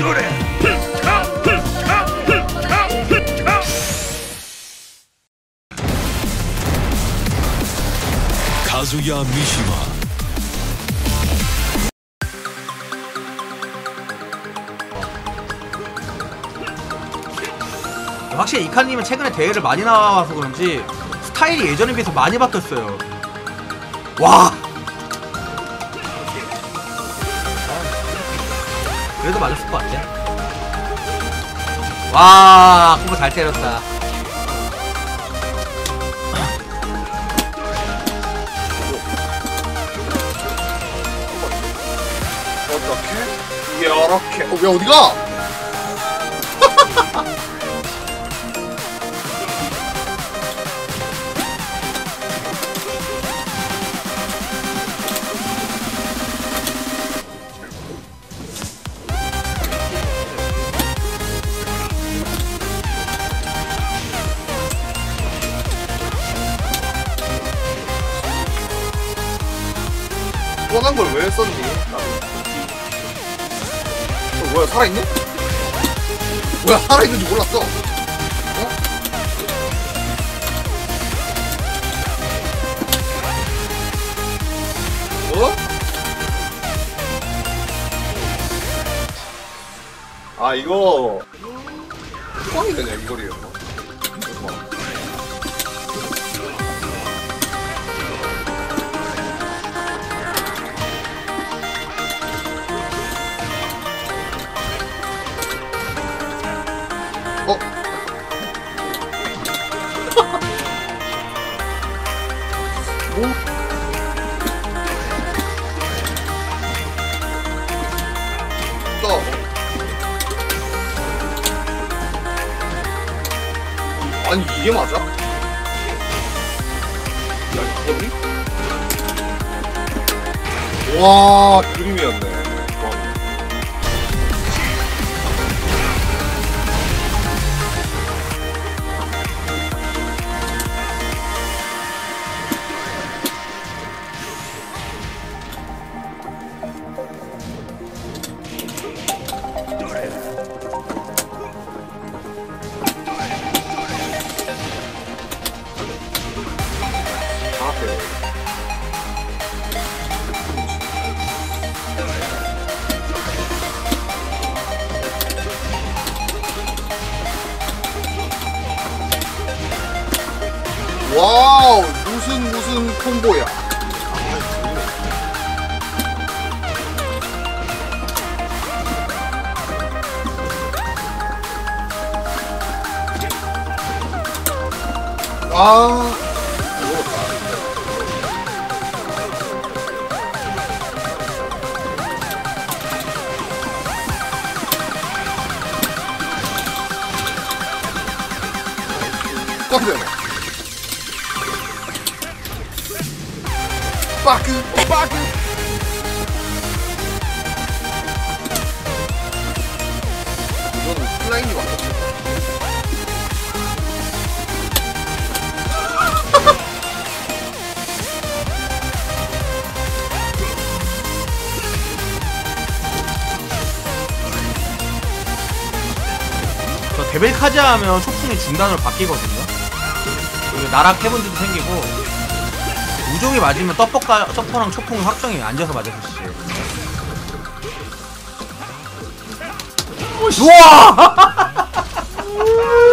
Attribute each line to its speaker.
Speaker 1: 카즈야 미시마.
Speaker 2: 확실히 이칸님은 최근에 대회를 많이 나와서 그런지 스타일이 예전에 비해서 많이 바뀌었어요. 와! 그래도 맞았을 것 같아. 와, 그거 잘 때렸다.
Speaker 3: 어떻게? 이렇게. 왜 어디가? 뻔한 걸 왜 썼니? 뭐야, 살아있네? 뭐야, 살아있는지 몰랐어. 어? 아, 이거 꽝이 되냐, 이거리요. 뭐? 또 아니 이게 맞아? 야 이거니? 와 그림이었네. 와우 무슨 콤보야. 아 깜짝이야. 빠크 빠크. 이건 플라잉이 맞아.
Speaker 2: 저 데빌 카즈 하면 초풍이 중단으로 바뀌거든요. 그리고 나락 해본즈도 생기고 우종이 맞으면 서퍼랑 초풍이 확정이 앉아서 맞았었지. 우와!